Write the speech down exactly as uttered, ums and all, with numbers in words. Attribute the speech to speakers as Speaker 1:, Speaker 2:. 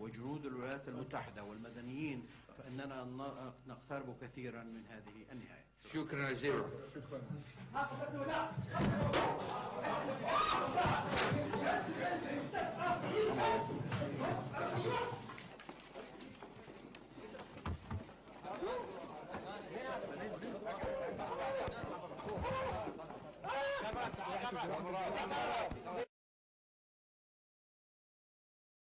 Speaker 1: وجنود الولايات المتحدة والمدنيين فإننا نقترب كثيرا من هذه النهاية.
Speaker 2: شكرا جزيلا. شكرا.